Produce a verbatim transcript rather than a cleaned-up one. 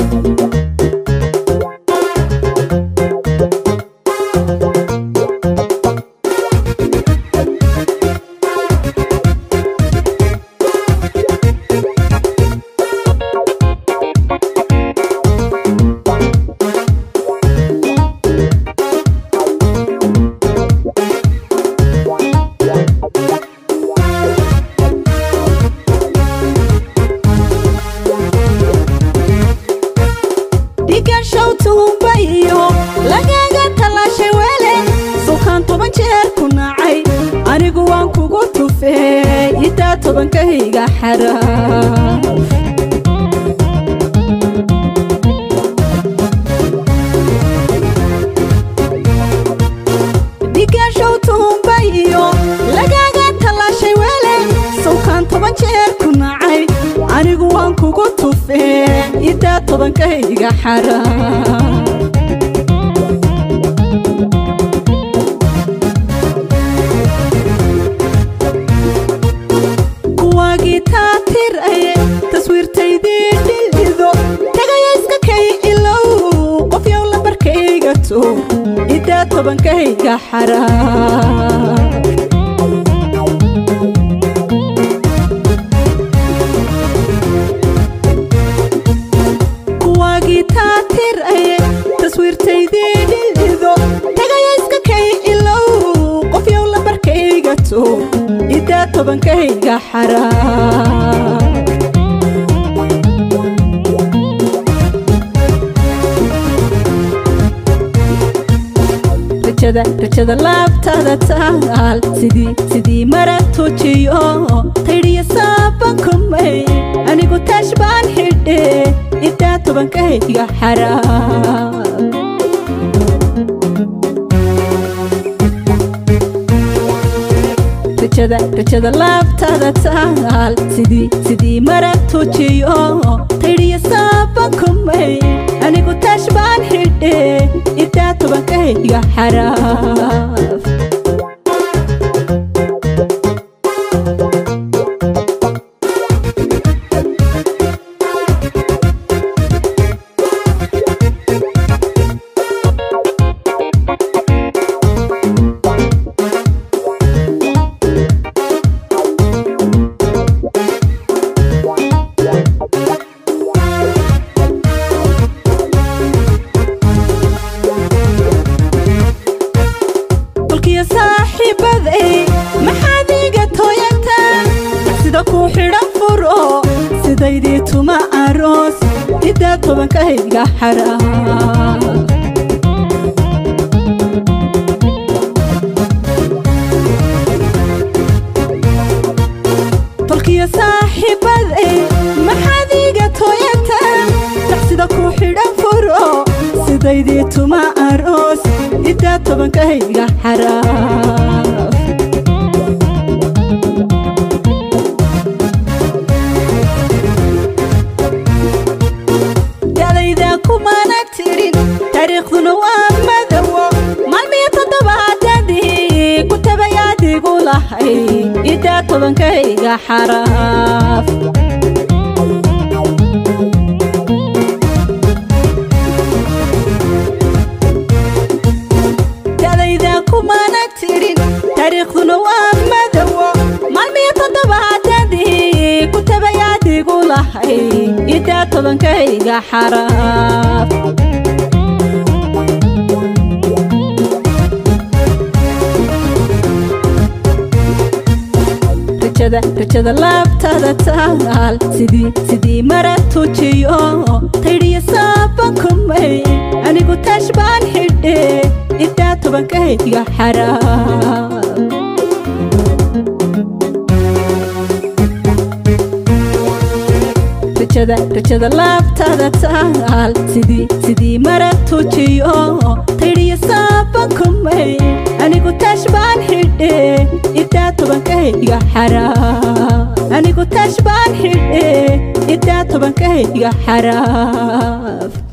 tobankayga xaraaf dhigashow tuumbayo lagaaga talaashay wele sawkaan toban jeer ku nacay anigu waan kugu tufee idaa tobankayga xaraaf إذا tobankayga xaraaf kuwaagii taatir aye taswiirtaydii dhilido tagaya iska kay ilow qof yow la barkayga tuur إذا tobankayga xaraaf rajada rajada laabtada taal sidii sidii maratujiyo tayriya saaban kumay anigu taash baan xidhe idaa tobankayga xaraaf rajada rajada laabtada taal sidii sidii maratujiyo tayriya saaban kumay anigu taash baan xidhe idaa tobankayga xaraaf sidaydii tuma aroos idaa tobankayga xaraaf tolkiya saaxiibaday maxaad iga tooyataa taxsida ku xidhan furo sidaydii tuma aroos idaa tobankayga xaraaf taariikhduna waa madowo maalmiyo toddobaadadii ku tabayaadigu lahay idaa tobankayga xaraaf dadayda kumana tirin taariikhduna waa madowo maalmiyo toddobaadadii ku tabayaadigu lahay idaa tobankayga xaraaf rajada laabtada taal sidii sidii maratujiyo tayriya saaban kumay anigu taash baan xidhe idaa tobankayga xaraaf rajada rajada laabtada taal sidii sidii maratujiyo tayriya saaban kumay anigu taash baan xidhe idaa tobankayga xaraaf anigu taash baan xidhe idaa tobankayga xaraaf